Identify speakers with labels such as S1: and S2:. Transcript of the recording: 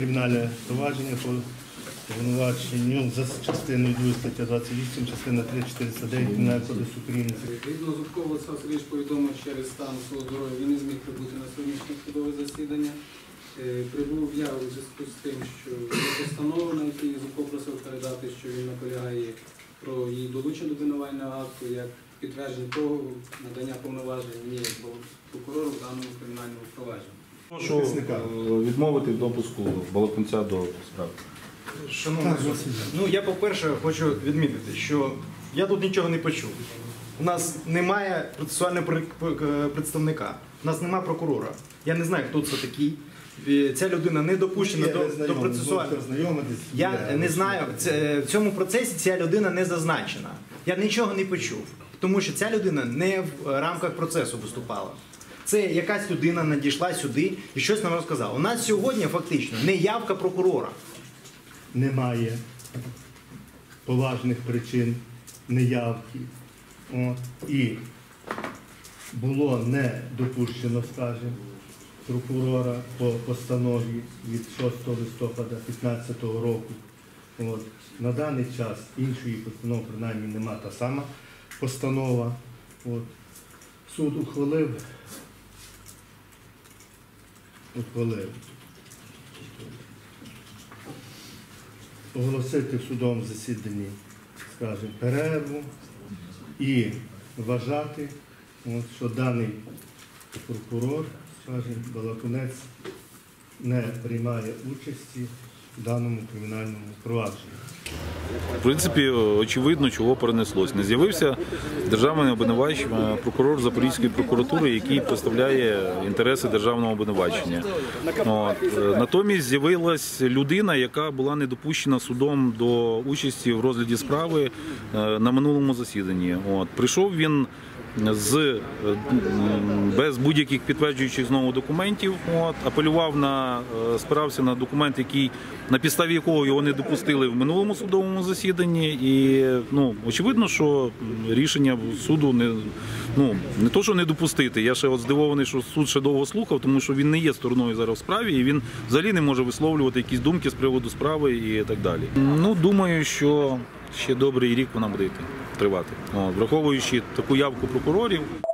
S1: Кримінальне провадження по обвинуваченню за частиною 2 стаття 28, частина 3, 409 Кримінального кодексу України.
S2: Відповідно, Зубко Олександр Сергійович повідомив через стан свого здоров'я, він не зміг прибути на сьогоднішнє судове засідання. Прибув я у зв'язку з тим, що постанова, на якій Зубко просив передати, що він наполягає про її долучення до обвинувального акту, як підтвердження того надання повноважень мені як прокурору в даному кримінальному провадженні.
S3: Прошу відмовити в допуску балотунця до справи.
S4: Шановний суд, я, по-перше, хочу відмітити, що я тут нічого не почув. У нас немає процесуального представника, у нас немає прокурора. Я не знаю, хто це такий. Ця людина не допущена до процесуального. Я не знаю, в цьому процесі ця людина не зазначена. Я нічого не почув, тому що ця людина не в рамках процесу виступала. Це якась людина надійшла сюди і щось нам розказала. У нас сьогодні фактично неявка прокурора.
S1: Немає поважних причин неявки. І було не допущено, скажімо, прокурора по постанові від 6 листопада 2015 року. На даний час іншої постанови, принаймні, нема, та сама постанова. Суд ухвалив оголосити в судовому засіданні, скажімо, перерву і вважати, що даний прокурор, скажімо, балотунець, не приймає участі в даному кримінальному провадженні.
S3: В принципі, очевидно, чого перенеслось. Не з'явився державний обвинувач, прокурор Запорізької прокуратури, який представляє інтереси державного обвинувачення. Натомість з'явилась людина, яка була не допущена судом до участі в розгляді справи на минулому засіданні. Прийшов він без будь-яких підтверджуючих знову документів, спирався на документ, на підставі якого його не допустили в минулому судовому засіданні. І очевидно, що рішення суду не то, що не допустити. Я ще здивований, що суд ще довго слухав, тому що він не є стороною зараз в справі, і він взагалі не може висловлювати якісь думки з приводу справи і так далі. Думаю, що ще добрий рік вона буде тривати, враховуючи таку явку прокурорів.